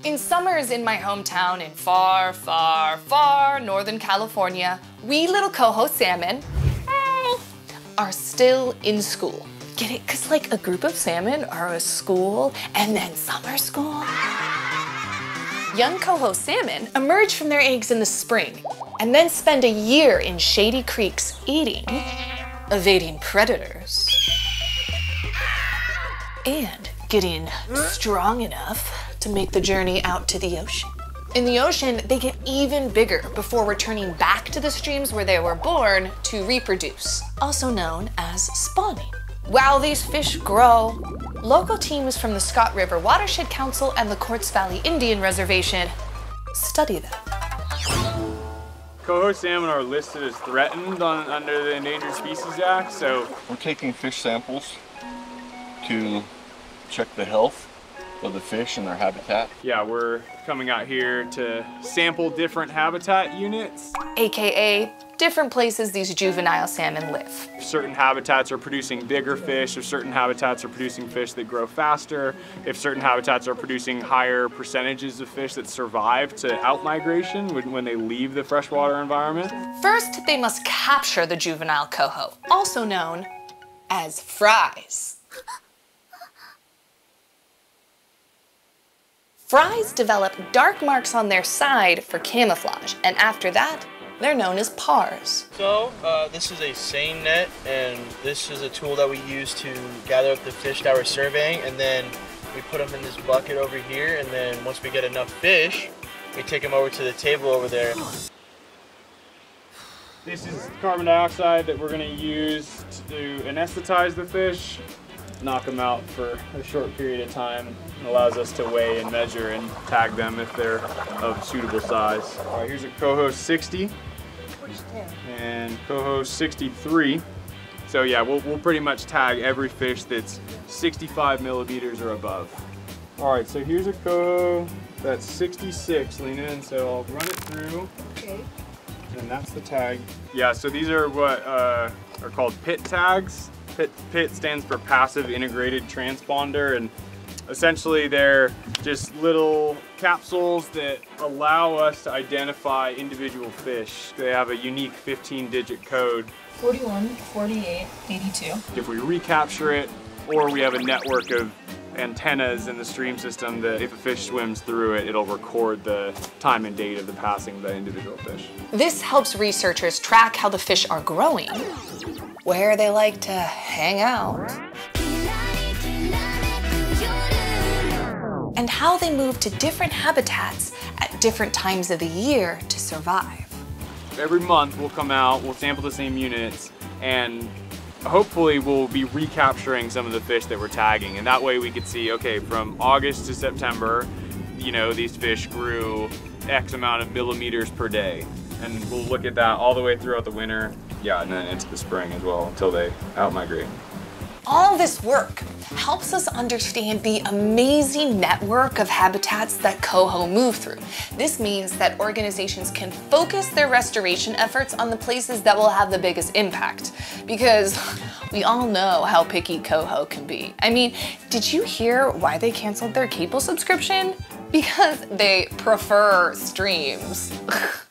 In summers in my hometown in far, far, far Northern California, we little Coho Salmon are still in school. Get it? Because like a group of salmon are a school and then summer school. Young Coho salmon emerge from their eggs in the spring and then spend a year in shady creeks eating, evading predators, and getting strong enough to make the journey out to the ocean. In the ocean, they get even bigger before returning back to the streams where they were born to reproduce, also known as spawning. While these fish grow, local teams from the Scott River Watershed Council and the Quartz Valley Indian Reservation study them. Coho salmon are listed as threatened under the Endangered Species Act, so we're taking fish samples to check the health of the fish and their habitat. Yeah, we're coming out here to sample different habitat units. AKA different places these juvenile salmon live. If certain habitats are producing bigger fish, if certain habitats are producing fish that grow faster, if certain habitats are producing higher percentages of fish that survive to outmigration when they leave the freshwater environment. First, they must capture the juvenile coho, also known as fries. Fries develop dark marks on their side for camouflage, and after that, they're known as pars. So, this is a seine net, and this is a tool that we use to gather up the fish that we're surveying, and then we put them in this bucket over here, and then once we get enough fish, we take them over to the table over there. This is carbon dioxide that we're going to use to anesthetize the fish, knock them out for a short period of time. It allows us to weigh and measure and tag them if they're of suitable size. All right, here's a Coho 60 and Coho 63. So yeah, we'll pretty much tag every fish that's 65 millimeters or above. All right, so here's a Coho that's 66, Lena, and so I'll run it through. Okay. And that's the tag. Yeah, so these are what are called PIT tags. PIT stands for Passive Integrated Transponder, and essentially they're just little capsules that allow us to identify individual fish. They have a unique 15-digit code. 41, 48, 82. If we recapture it, or we have a network of antennas in the stream system that if a fish swims through it, it'll record the time and date of the passing of that individual fish. This helps researchers track how the fish are growing, where they like to hang out, and how they move to different habitats at different times of the year to survive. Every month we'll come out, we'll sample the same units, and hopefully we'll be recapturing some of the fish that we're tagging, and that way we could see, okay, from August to September, you know, these fish grew X amount of millimeters per day. And we'll look at that all the way throughout the winter, yeah, and then into the spring as well until they outmigrate. All this work helps us understand the amazing network of habitats that coho move through. This means that organizations can focus their restoration efforts on the places that will have the biggest impact, because we all know how picky coho can be. I mean, did you hear why they canceled their cable subscription? Because they prefer streams.